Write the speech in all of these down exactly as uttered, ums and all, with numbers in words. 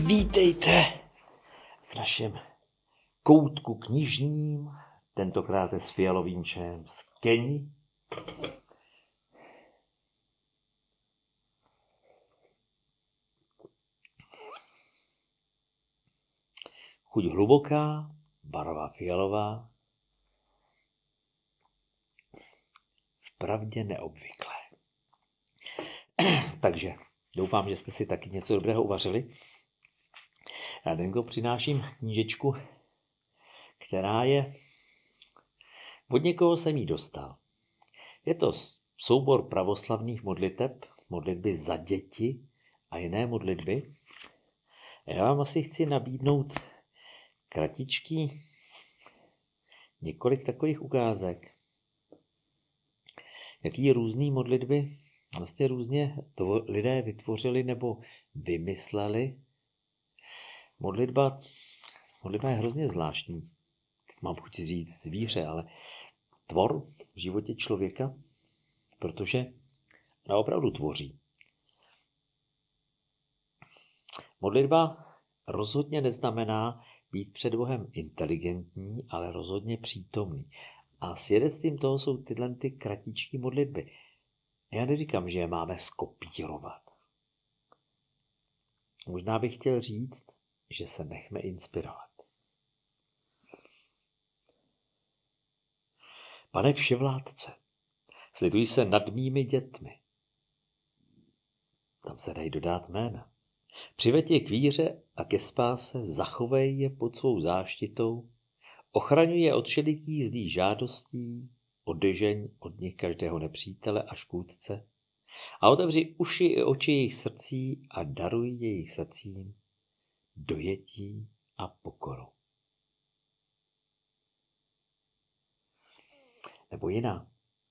Vítejte v našem koutku knižním, tentokrát s fialovým čajem z Keni. Chuť hluboká, barva fialová, vpravdě neobvyklé. Takže doufám, že jste si taky něco dobrého uvařili. Já dneska přináším knížečku, která je, od někoho jsem ji dostal. Je to soubor pravoslavných modliteb, modlitby za děti a jiné modlitby. Já vám asi chci nabídnout kratičký několik takových ukázek, jaký různý modlitby vlastně různě to lidé vytvořili nebo vymysleli. Modlitba, modlitba je hrozně zvláštní. Mám chuť říct zvíře, ale tvor v životě člověka, protože ona opravdu tvoří. Modlitba rozhodně neznamená být před Bohem inteligentní, ale rozhodně přítomný. A svědectvím toho jsou tyhle ty kratičké modlitby. Já neříkám, že je máme skopírovat. Možná bych chtěl říct, že se nechme inspirovat. Pane vševládce, sliduj se nad mými dětmi. Tam se dají dodat jména. Přiveď je k víře a ke spáse, zachovej je pod svou záštitou, ochraňuj je od všelikých zlých žádostí, odežeň od nich každého nepřítele a škůdce a otevři uši i oči jejich srdcí a daruj jejich srdcím dojetí a pokoru. Nebo jiná.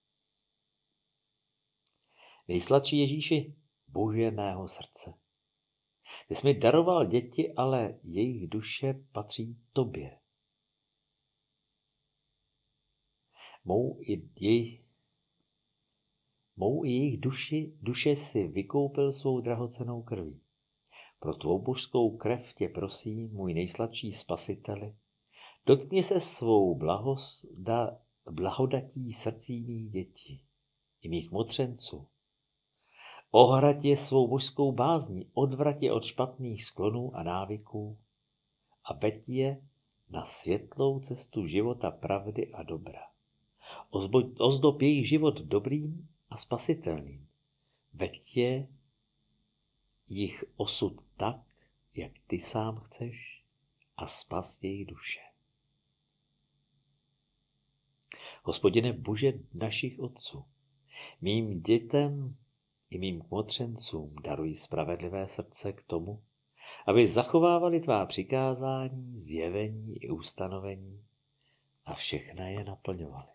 Nejsladší Ježíši, Bože mého srdce. Ty jsi mi daroval děti, ale jejich duše patří tobě. Mou i jejich, mou i jejich duši, duše si vykoupil svou drahocennou krví. Pro tvou božskou krev tě prosím, můj nejsladší spasiteli, dotkni se svou blahosda, blahodatí srdcí mých dětí i mých motřenců. Ohrať je svou božskou bázní, odvrať je od špatných sklonů a návyků a veď je na světlou cestu života pravdy a dobra. Ozdob jejich život dobrým a spasitelným. Veď je jich osud tak, jak ty sám chceš, a spas jejich duše. Hospodine Bože našich otců, mým dětem i mým kmotřencům daruj spravedlivé srdce k tomu, aby zachovávali tvá přikázání, zjevení i ustanovení a všechna je naplňovali.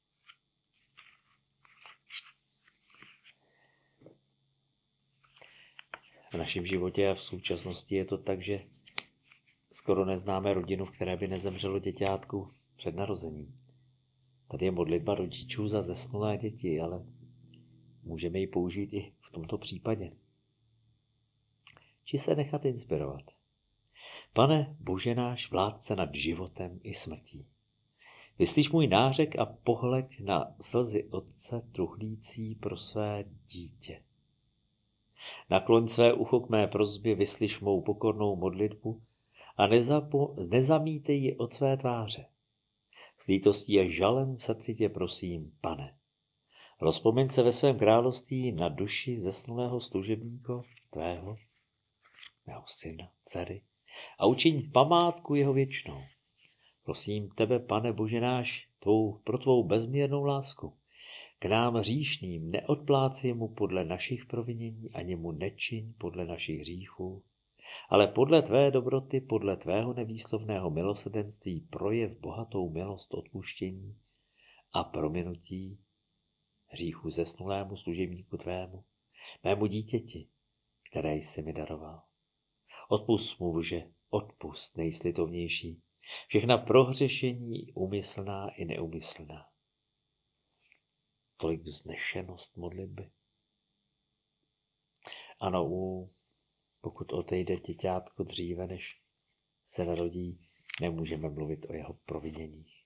V našem životě a v současnosti je to tak, že skoro neznáme rodinu, v které by nezemřelo děťátku před narozením. Tady je modlitba rodičů za zesnulé děti, ale můžeme ji použít i v tomto případě. Či se nechat inspirovat. Pane Bože náš, vládce nad životem i smrtí. Vyslyš můj nářek a pohled na slzy otce truchlící pro své dítě. Nakloň své ucho k mé prosbě, vyslyš mou pokornou modlitbu a nezapo- nezamítej ji od své tváře. S lítostí a žalem v srdci tě prosím, Pane. Rozpomeň se ve svém království na duši zesnulého služebníka tvého, mého syna, dcery, a učiň památku jeho věčnou. Prosím tebe, Pane Bože náš, tvou, pro tvou bezměrnou lásku. K nám hříšným neodplácej mu podle našich provinění, ani mu nečiň podle našich hříchů, ale podle tvé dobroty, podle tvého nevýslovného milosrdenství projev bohatou milost odpuštění a prominutí hříchu zesnulému služebníku tvému, mému dítěti, které jsi mi daroval. Odpusť mu, Bože, odpusť nejslitovnější, všechna prohřešení, úmyslná i neúmyslná. Tolik vznešenost modlitby. Ano, u, pokud od odejde děťátko dříve, než se narodí, nemůžeme mluvit o jeho proviněních.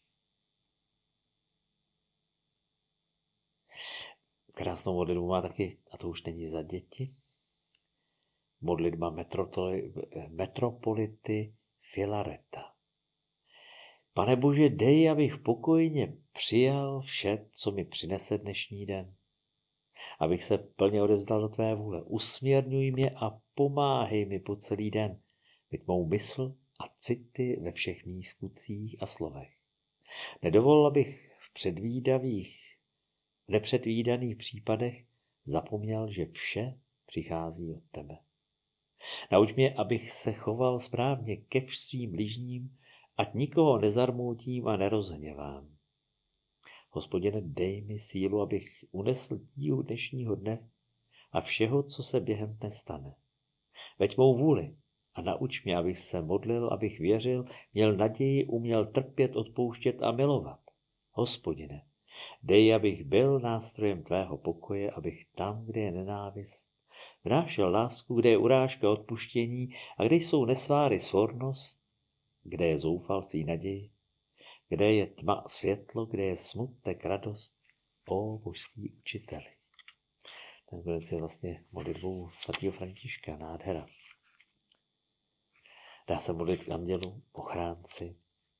Krásnou modlitbu má taky, a to už není za děti, modlitba metropolity Filareta. Pane Bože, dej, abych pokojně přijal vše, co mi přinese dnešní den. Abych se plně odevzdal do tvé vůle. Usměrňuj mě a pomáhej mi po celý den, být mou mysl a city ve všech mých skutcích a slovech. Nedovol, abych v předvídavých, nepředvídaných případech zapomněl, že vše přichází od tebe. Nauč mě, abych se choval správně ke svým bližním, ať nikoho nezarmoutím a nerozhněvám. Hospodine, dej mi sílu, abych unesl tíhu dnešního dne a všeho, co se během dne stane. Veď mou vůli a nauč mě, abych se modlil, abych věřil, měl naději, uměl trpět, odpouštět a milovat. Hospodine, dej, abych byl nástrojem tvého pokoje, abych tam, kde je nenávist, vnášel lásku, kde je urážka, odpuštění a kde jsou nesváry svornost, kde je zoufalství naději, kde je tma světlo, kde je smutek radost, o božský učiteli. Ten konec je vlastně modlitbou svatého Františka, nádhera. Dá se modlit k andělu, ochránci.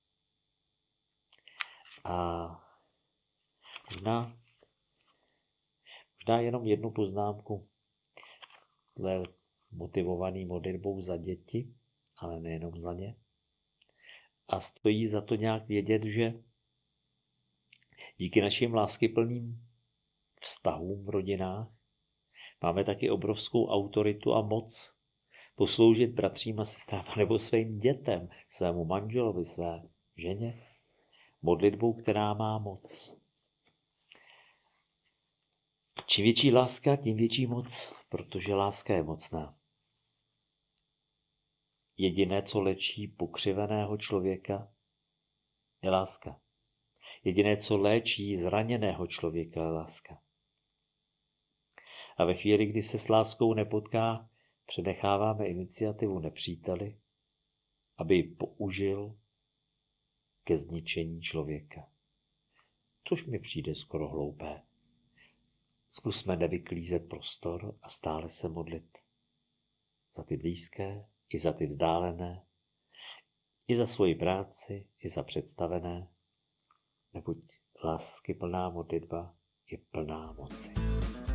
A možná, možná jenom jednu poznámku. Tohle motivovaný modlitbou za děti, ale nejenom za ně. A stojí za to nějak vědět, že díky našim láskyplným vztahům v rodinách máme taky obrovskou autoritu a moc posloužit bratřím a sestrám nebo svým dětem, svému manželovi, své ženě, modlitbou, která má moc. Čím větší láska, tím větší moc, protože láska je mocná. Jediné, co léčí pokřiveného člověka, je láska. Jediné, co léčí zraněného člověka, je láska. A ve chvíli, kdy se s láskou nepotká, přenecháváme iniciativu nepříteli, aby ji použil ke zničení člověka. Což mi přijde skoro hloupé. Zkusme nevyklízet prostor a stále se modlit. Za ty blízké, i za ty vzdálené, i za svoji práci, i za představené, neboť láskyplná modlitba je plná moci.